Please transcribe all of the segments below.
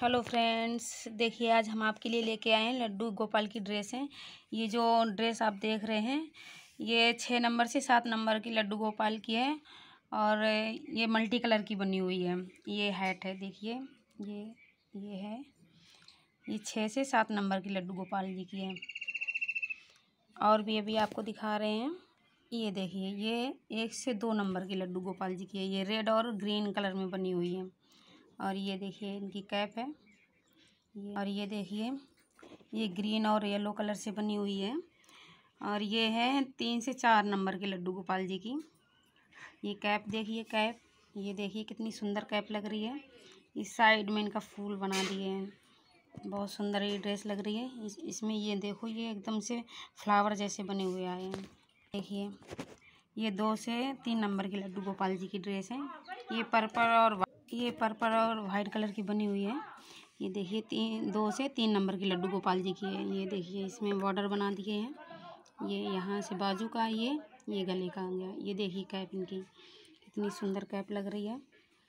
Hello friends, देखिए आज हम आपके लिए लेके आए हैं लड्डू गोपाल की ड्रेस है। ये जो ड्रेस आप देख रहे हैं ये 6 नंबर से 7 नंबर की लड्डू गोपाल की है और ये मल्टी कलर की बनी हुई है। ये हैट है, देखिए ये है, ये 6 से 7 नंबर की लड्डू गोपाल जी की है। और भी अभी आपको दिखा रहे हैं। ये देखिए ये 1 से 2 नंबर की लड्डू गोपाल जी की है। ये रेड और ग्रीन कलर में बनी हुई है। और ये देखिए इनकी कैप है और ये देखिए ये ग्रीन और येलो कलर से बनी हुई है। और ये है 3 से 4 नंबर के लड्डू गोपाल जी की। ये कैप देखिए, कैप ये देखिए कितनी सुंदर कैप लग रही है। इस साइड में इनका फूल बना दिए हैं, बहुत सुंदर ये ड्रेस लग रही है। इसमें ये देखो ये एकदम से फ्लावर जैसे बने हुए आए हैं। देखिए ये 2 से 3 नंबर की लड्डू गोपाल जी की ड्रेस है। ये पर्पल और वाइट कलर की बनी हुई है। ये देखिए 2 से 3 नंबर की लड्डू गोपाल जी की है। ये देखिए इसमें बॉर्डर बना दिए हैं। ये यहाँ से बाजू का, ये गले का आ गया। ये देखिए कैप इनकी कितनी सुंदर कैप लग रही है।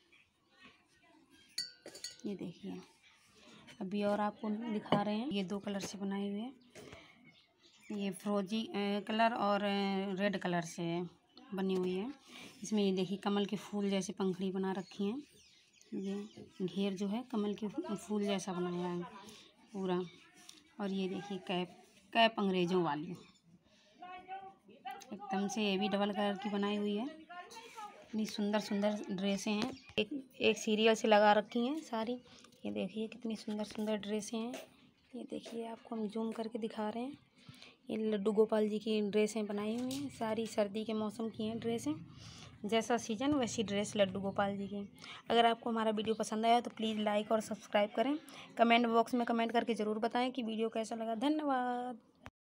ये देखिए अभी और आपको दिखा रहे हैं। ये 2 कलर से बनाए हुए हैं। ये फिरोजी कलर और रेड कलर से बनी हुई है। इसमें ये देखिए कमल के फूल जैसे पंखुड़ी बना रखी हैं। ये घेर जो है कमल के फूल जैसा बनाया है पूरा। और ये देखिए कैप अंग्रेजों वाली एकदम से, ये भी डबल कलर की बनाई हुई है। इतनी सुंदर सुंदर ड्रेसें हैं, एक सीरियल से लगा रखी हैं सारी। ये देखिए कितनी सुंदर सुंदर ड्रेसें हैं। ये देखिए आपको हम जूम करके दिखा रहे हैं। ये लड्डू गोपाल जी की ड्रेसें बनाई हुई हैं, सारी सर्दी के मौसम की हैं ड्रेसें। जैसा सीजन वैसी ड्रेस लड्डू गोपाल जी की। अगर आपको हमारा वीडियो पसंद आया तो प्लीज़ लाइक और सब्सक्राइब करें। कमेंट बॉक्स में कमेंट करके ज़रूर बताएं कि वीडियो कैसा लगा। धन्यवाद।